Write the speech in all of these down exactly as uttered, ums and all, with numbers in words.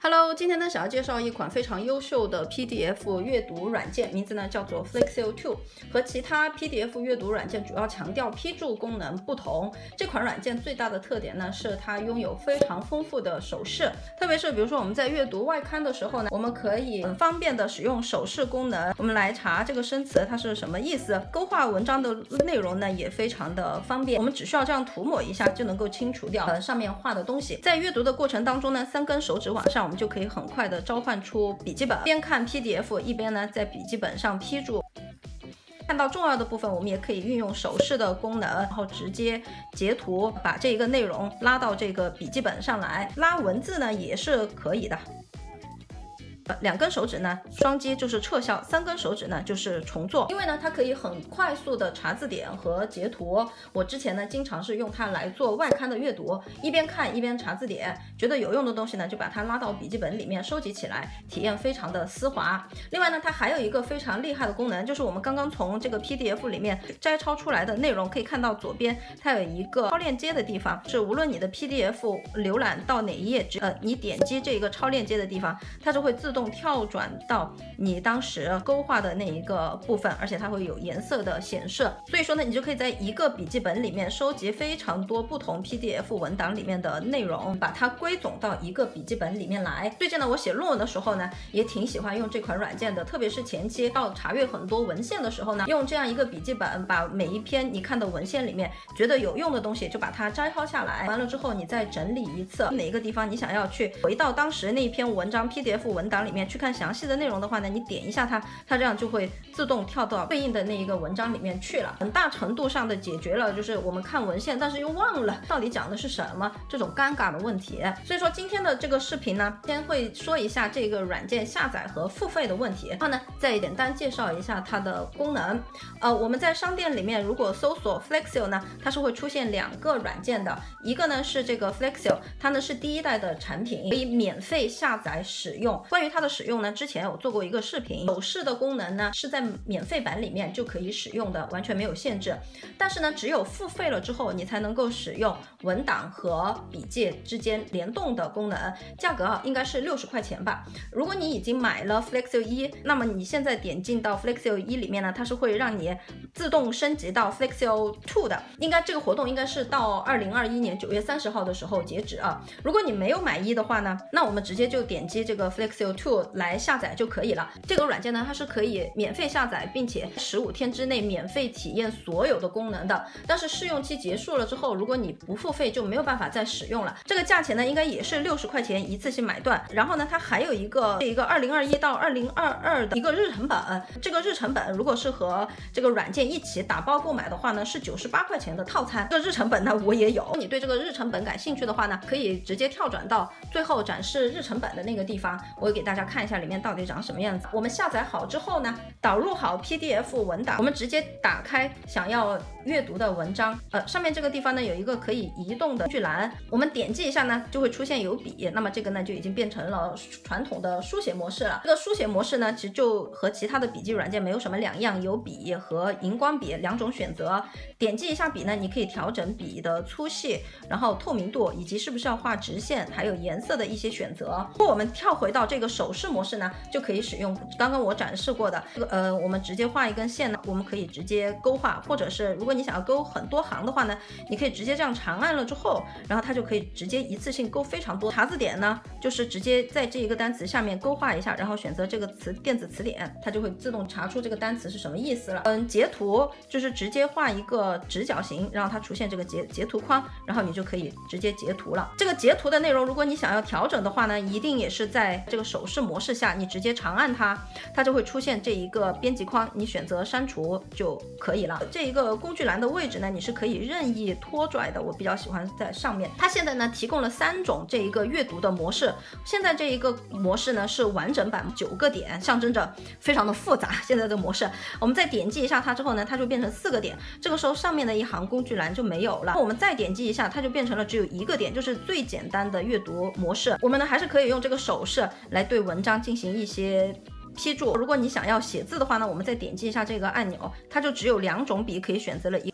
Hello， 今天呢，想要介绍一款非常优秀的 P D F 阅读软件，名字呢叫做 Flexio two。和其他 P D F 阅读软件主要强调批注功能不同，这款软件最大的特点呢是它拥有非常丰富的手势，特别是比如说我们在阅读外刊的时候呢，我们可以很方便的使用手势功能，我们来查这个生词它是什么意思。勾画文章的内容呢也非常的方便，我们只需要这样涂抹一下就能够清除掉呃上面画的东西。在阅读的过程当中呢，三根手指往上，我们就可以很快的召唤出笔记本，边看 P D F 一边呢在笔记本上批注。看到重要的部分，我们也可以运用手势的功能，然后直接截图，把这个内容拉到这个笔记本上来。拉文字呢也是可以的。两根手指呢，双击就是撤销；三根手指呢，就是重做。因为呢，它可以很快速的查字典和截图。我之前呢，经常是用它来做外刊的阅读，一边看一边查字典，觉得有用的东西呢，就把它拉到笔记本里面收集起来，体验非常的丝滑。另外呢，它还有一个非常厉害的功能，就是我们刚刚从这个 P D F 里面摘抄出来的内容，可以看到左边它有一个超链接的地方，是无论你的 P D F 浏览到哪一页，呃，你点击这个超链接的地方，它就会自动跳转到你当时勾画的那一个部分，而且它会有颜色的显示。所以说呢，你就可以在一个笔记本里面收集非常多不同 P D F 文档里面的内容，把它归总到一个笔记本里面来。最近呢，我写论文的时候呢，也挺喜欢用这款软件的，特别是前期要查阅很多文献的时候呢，用这样一个笔记本，把每一篇你看的文献里面觉得有用的东西，就把它摘抄下来。完了之后，你再整理一次，哪一个地方你想要去回到当时那一篇文章 P D F 文档里面去看详细的内容的话呢，你点一下它，它这样就会自动跳到对应的那一个文章里面去了，很大程度上的解决了就是我们看文献但是又忘了到底讲的是什么这种尴尬的问题。所以说今天的这个视频呢，先会说一下这个软件下载和付费的问题，然后呢再简单介绍一下它的功能。呃，我们在商店里面如果搜索 Flexio 呢，它是会出现两个软件的，一个呢是这个 Flexio， 它呢是第一代的产品，可以免费下载使用。关于它的使用呢，之前有做过一个视频，手势的功能呢是在免费版里面就可以使用的，完全没有限制。但是呢，只有付费了之后，你才能够使用文档和笔记之间联动的功能，价格啊应该是六十块钱吧。如果你已经买了 Flexio 一，那么你现在点进到 Flexio 一里面呢，它是会让你自动升级到 Flexio two 的。应该这个活动应该是到二零二一年九月三十号的时候截止啊。如果你没有买一的话呢，那我们直接就点击这个 Flexio two 来下载就可以了。这个软件呢，它是可以免费下载，并且十五天之内免费体验所有的功能的。但是试用期结束了之后，如果你不付费就没有办法再使用了。这个价钱呢，应该也是六十块钱一次性买断。然后呢，它还有一个一个二零二一到二零二二的一个日程本。这个日程本如果是和这个软件一起打包购买的话呢，是九十八块钱的套餐。这个日程本呢，我也有。你对这个日程本感兴趣的话呢，可以直接跳转到最后展示日程本的那个地方，我给大家看一下里面到底长什么样子。我们下载好之后呢，导入好 P D F 文档，我们直接打开想要阅读的文章，呃，上面这个地方呢有一个可以移动的工具栏，我们点击一下呢，就会出现有笔，那么这个呢就已经变成了传统的书写模式了。这个书写模式呢，其实就和其他的笔记软件没有什么两样，有笔和荧光笔两种选择。点击一下笔呢，你可以调整笔的粗细，然后透明度，以及是不是要画直线，还有颜色的一些选择。如果我们跳回到这个手势模式呢，就可以使用刚刚我展示过的这个呃，我们直接画一根线呢，我们可以直接勾画，或者是如果你想要勾很多行的话呢，你可以直接这样长按了之后，然后它就可以直接一次性勾非常多。查字典呢，就是直接在这一个单词下面勾画一下，然后选择这个词电子词典，它就会自动查出这个单词是什么意思了。嗯，截图就是直接画一个直角形，让它出现这个截截图框，然后你就可以直接截图了。这个截图的内容，如果你想要调整的话呢，一定也是在这个手势模式下，你直接长按它，它就会出现这一个编辑框，你选择删除就可以了。这一个工具栏的位置呢，你是可以任意拖拽的，我比较喜欢在上面。它现在呢提供了三种这一个阅读的模式，现在这一个模式呢是完整版，九个点，象征着非常的复杂。现在的模式，我们再点击一下它之后呢，它就变成四个点，这个时候上面的一行工具栏就没有了。我们再点击一下，它就变成了只有一个点，就是最简单的阅读模式。我们呢还是可以用这个手势来对文章进行一些批注。如果你想要写字的话呢，我们再点击一下这个按钮，它就只有两种笔可以选择了，一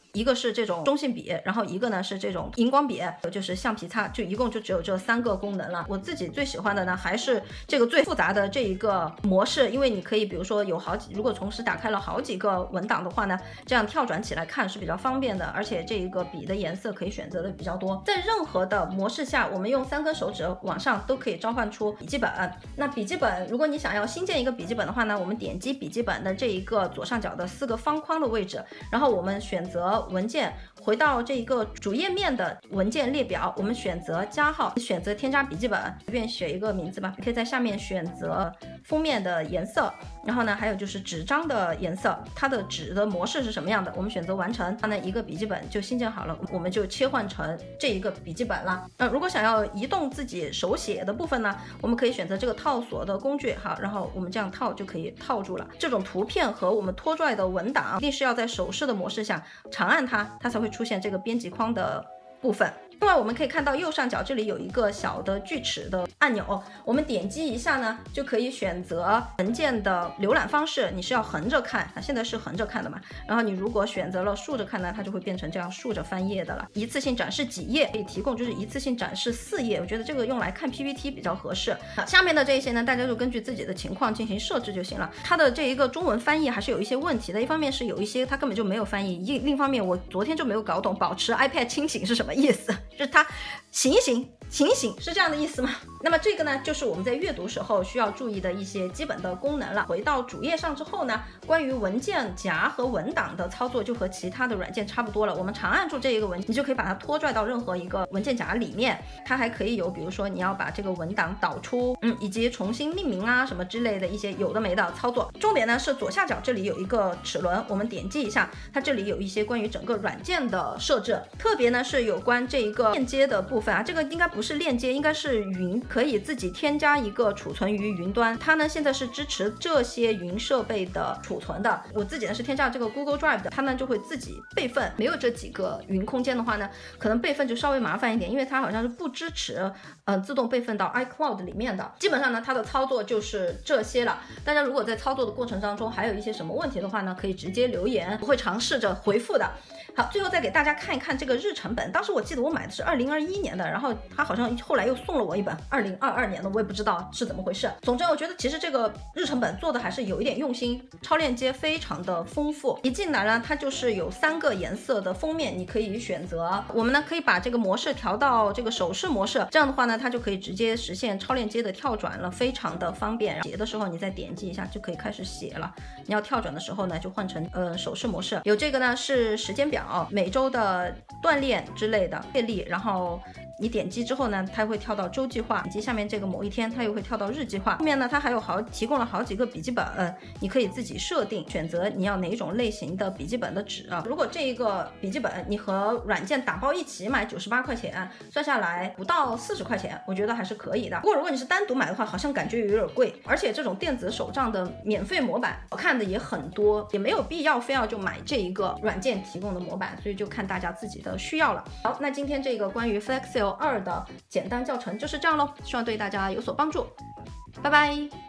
一个是这种中性笔，然后一个呢是这种荧光笔，就是橡皮擦，就一共就只有这三个功能了。我自己最喜欢的呢还是这个最复杂的这一个模式，因为你可以比如说有好几，如果同时打开了好几个文档的话呢，这样跳转起来看是比较方便的，而且这一个笔的颜色可以选择的比较多。在任何的模式下，我们用三根手指往上都可以召唤出笔记本。那笔记本，如果你想要新建一个笔记本的话呢，我们点击笔记本的这一个左上角的四个方框的位置，然后我们选择文件，回到这一个主页面的文件列表，我们选择加号，选择添加笔记本，随便选一个名字吧。你可以在下面选择封面的颜色，然后呢还有就是纸张的颜色，它的纸的模式是什么样的，我们选择完成，那一个笔记本就新建好了，我们就切换成这一个笔记本了。那如果想要移动自己手写的部分呢，我们可以选择这个套索的工具，好，然后我们这样套就可以套住了。这种图片和我们拖拽的文档一定是要在手势的模式下长按它，它才会出现这个编辑框的部分。另外我们可以看到右上角这里有一个小的锯齿的按钮，我们点击一下呢就可以选择文件的浏览方式，你是要横着看，它现在是横着看的嘛，然后你如果选择了竖着看呢，它就会变成这样竖着翻页的了。一次性展示几页，可以提供就是一次性展示四页，我觉得这个用来看 P P T 比较合适。好，下面的这些呢大家就根据自己的情况进行设置就行了。它的这一个中文翻译还是有一些问题的，一方面是有一些它根本就没有翻译，一另一方面我昨天就没有搞懂保持 iPad 清醒是什么意思，就是它醒一醒醒一醒是这样的意思吗？那么这个呢就是我们在阅读时候需要注意的一些基本的功能了。回到主页上之后呢，关于文件夹和文档的操作就和其他的软件差不多了。我们长按住这一个文，你就可以把它拖拽到任何一个文件夹里面。它还可以有比如说你要把这个文档导出，嗯，以及重新命名啊什么之类的一些有的没的操作。重点呢是左下角这里有一个齿轮，我们点击一下，它这里有一些关于整个软件的设置，特别呢是有关这一个链接的部分啊，这个应该不是链接，应该是云，可以自己添加一个储存于云端。它呢现在是支持这些云设备的储存的。我自己呢是添加这个 Google Drive 的，它呢就会自己备份。没有这几个云空间的话呢，可能备份就稍微麻烦一点，因为它好像是不支持呃自动备份到 iCloud 里面的。基本上呢它的操作就是这些了。大家如果在操作的过程当中还有一些什么问题的话呢，可以直接留言，我会尝试着回复的。好，最后再给大家看一看这个日程本。当时我记得我买的是二零二一年的，然后他好像后来又送了我一本二零二二年的，我也不知道是怎么回事。总之我觉得其实这个日程本做的还是有一点用心，超链接非常的丰富。一进来呢，它就是有三个颜色的封面，你可以选择。我们呢可以把这个模式调到这个手势模式，这样的话呢它就可以直接实现超链接的跳转了，非常的方便。写的时候你再点击一下就可以开始写了，你要跳转的时候呢就换成呃手势模式。有这个呢是时间表，每周的锻炼之类的阅历，然后你点击之后呢，它会跳到周计划，以及下面这个某一天它又会跳到日计划。后面呢，它还有好提供了好几个笔记本，你可以自己设定选择你要哪种类型的笔记本的纸啊。如果这一个笔记本你和软件打包一起买九十八块钱，算下来不到四十块钱，我觉得还是可以的。不过如果你是单独买的话，好像感觉有点贵，而且这种电子手账的免费模板好看的也很多，也没有必要非要就买这一个软件提供的模板，所以就看大家自己的需要了。好，那今天这个关于 Flexio 二的简单教程就是这样咯，希望对大家有所帮助，拜拜。